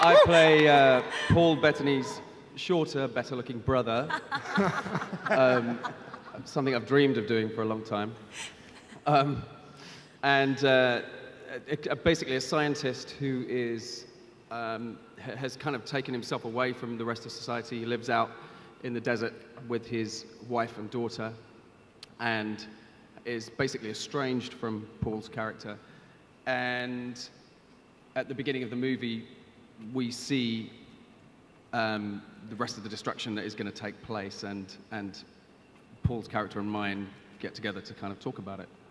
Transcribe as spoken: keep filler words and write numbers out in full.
I play uh, Paul Bettany's shorter, better-looking brother. um, something I've dreamed of doing for a long time. Um, and uh, it, it, basically a scientist who is um, has kind of taken himself away from the rest of society. He lives out in the desert with his wife and daughter, and is basically estranged from Paul's character. And at the beginning of the movie, we see um, the rest of the destruction that is going to take place, and, and Paul's character and mine get together to kind of talk about it.